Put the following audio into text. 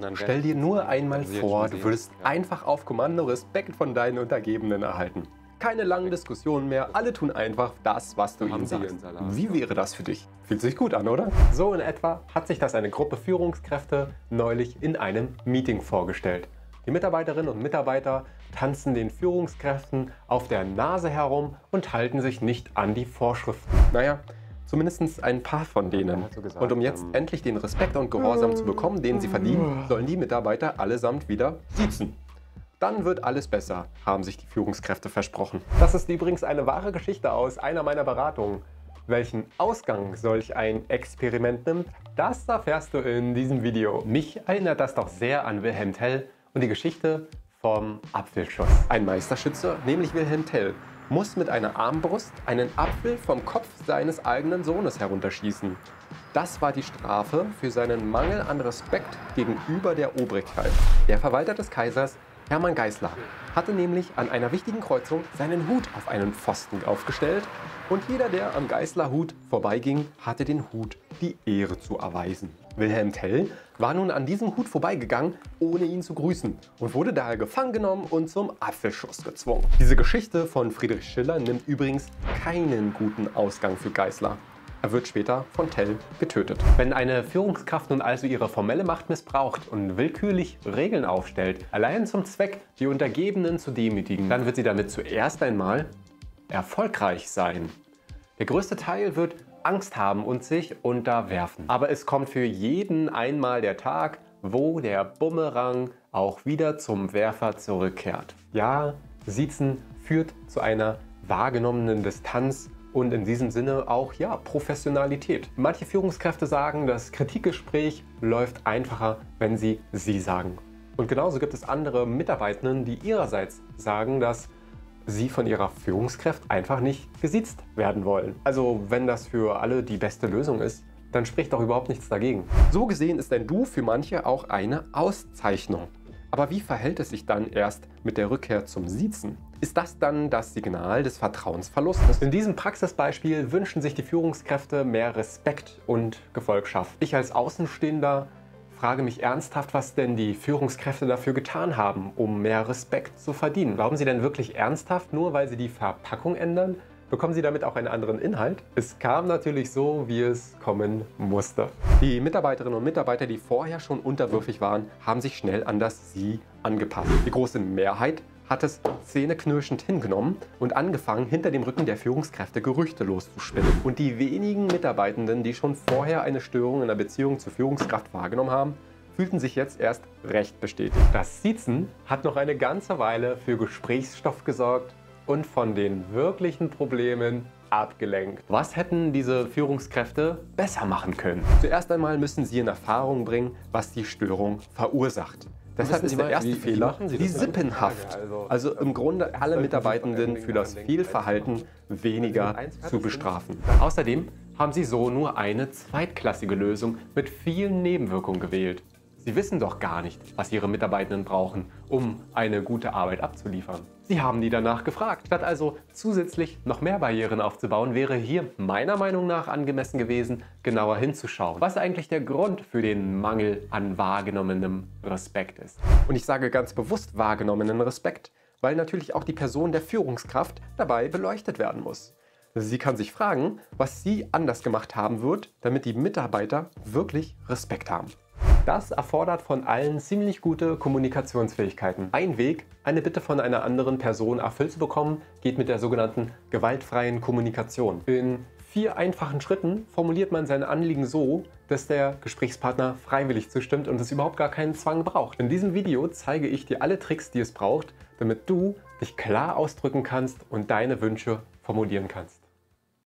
Stell dir nur einmal vor, du würdest einfach auf Kommando Respekt von deinen Untergebenen erhalten. Keine langen Diskussionen mehr, alle tun einfach das, was du ihnen sagst. Wie wäre das für dich? Fühlt sich gut an, oder? So in etwa hat sich das eine Gruppe Führungskräfte neulich in einem Meeting vorgestellt. Die Mitarbeiterinnen und Mitarbeiter tanzen den Führungskräften auf der Nase herum und halten sich nicht an die Vorschriften. Naja, zumindest ein paar von denen. Und um jetzt endlich den Respekt und Gehorsam zu bekommen, den sie verdienen, sollen die Mitarbeiter allesamt wieder siezen. Dann wird alles besser, haben sich die Führungskräfte versprochen. Das ist übrigens eine wahre Geschichte aus einer meiner Beratungen. Welchen Ausgang solch ein Experiment nimmt, das erfährst du in diesem Video. Mich erinnert das doch sehr an Wilhelm Tell und die Geschichte vom Apfelschuss. Ein Meisterschütze, nämlich Wilhelm Tell, muss mit einer Armbrust einen Apfel vom Kopf seines eigenen Sohnes herunterschießen. Das war die Strafe für seinen Mangel an Respekt gegenüber der Obrigkeit. Der Verwalter des Kaisers, Hermann Geißler, hatte nämlich an einer wichtigen Kreuzung seinen Hut auf einen Pfosten aufgestellt und jeder, der am Geißler-Hut vorbeiging, hatte den Hut die Ehre zu erweisen. Wilhelm Tell war nun an diesem Hut vorbeigegangen, ohne ihn zu grüßen und wurde daher gefangen genommen und zum Apfelschuss gezwungen. Diese Geschichte von Friedrich Schiller nimmt übrigens keinen guten Ausgang für Geißler. Er wird später von Tell getötet. Wenn eine Führungskraft nun also ihre formelle Macht missbraucht und willkürlich Regeln aufstellt, allein zum Zweck, die Untergebenen zu demütigen, dann wird sie damit zuerst einmal erfolgreich sein. Der größte Teil wird Angst haben und sich unterwerfen. Aber es kommt für jeden einmal der Tag, wo der Bumerang auch wieder zum Werfer zurückkehrt. Ja, Siezen führt zu einer wahrgenommenen Distanz und in diesem Sinne auch Professionalität. Manche Führungskräfte sagen, das Kritikgespräch läuft einfacher, wenn sie sagen. Und genauso gibt es andere Mitarbeitenden, die ihrerseits sagen, dass sie von ihrer Führungskraft einfach nicht gesiezt werden wollen. Also wenn das für alle die beste Lösung ist, dann spricht doch überhaupt nichts dagegen. So gesehen ist ein Du für manche auch eine Auszeichnung. Aber wie verhält es sich dann erst mit der Rückkehr zum Siezen? Ist das dann das Signal des Vertrauensverlustes? In diesem Praxisbeispiel wünschen sich die Führungskräfte mehr Respekt und Gefolgschaft. Ich als Außenstehender frage mich ernsthaft, was denn die Führungskräfte dafür getan haben, um mehr Respekt zu verdienen. Glauben Sie denn wirklich ernsthaft, nur weil Sie die Verpackung ändern, bekommen Sie damit auch einen anderen Inhalt? Es kam natürlich so, wie es kommen musste. Die Mitarbeiterinnen und Mitarbeiter, die vorher schon unterwürfig waren, haben sich schnell an das Sie angepasst. Die große Mehrheit hat es zähneknirschend hingenommen und angefangen, hinter dem Rücken der Führungskräfte Gerüchte loszuspinnen. Und die wenigen Mitarbeitenden, die schon vorher eine Störung in der Beziehung zur Führungskraft wahrgenommen haben, fühlten sich jetzt erst recht bestätigt. Das Siezen hat noch eine ganze Weile für Gesprächsstoff gesorgt und von den wirklichen Problemen abgelenkt. Was hätten diese Führungskräfte besser machen können? Zuerst einmal müssen sie in Erfahrung bringen, was die Störung verursacht. Deshalb ist der erste Fehler die Sippenhaft. Also im Grunde alle Mitarbeitenden für das Fehlverhalten weniger zu bestrafen. Außerdem haben sie so nur eine zweitklassige Lösung mit vielen Nebenwirkungen gewählt. Sie wissen doch gar nicht, was ihre Mitarbeitenden brauchen, um eine gute Arbeit abzuliefern. Sie haben die danach gefragt. Statt also zusätzlich noch mehr Barrieren aufzubauen, wäre hier meiner Meinung nach angemessen gewesen, genauer hinzuschauen, was eigentlich der Grund für den Mangel an wahrgenommenem Respekt ist. Und ich sage ganz bewusst wahrgenommenen Respekt, weil natürlich auch die Person der Führungskraft dabei beleuchtet werden muss. Sie kann sich fragen, was sie anders gemacht haben wird, damit die Mitarbeiter wirklich Respekt haben. Das erfordert von allen ziemlich gute Kommunikationsfähigkeiten. Ein Weg, eine Bitte von einer anderen Person erfüllt zu bekommen, geht mit der sogenannten gewaltfreien Kommunikation. In 4 einfachen Schritten formuliert man sein Anliegen so, dass der Gesprächspartner freiwillig zustimmt und es überhaupt gar keinen Zwang braucht. In diesem Video zeige ich dir alle Tricks, die es braucht, damit du dich klar ausdrücken kannst und deine Wünsche formulieren kannst.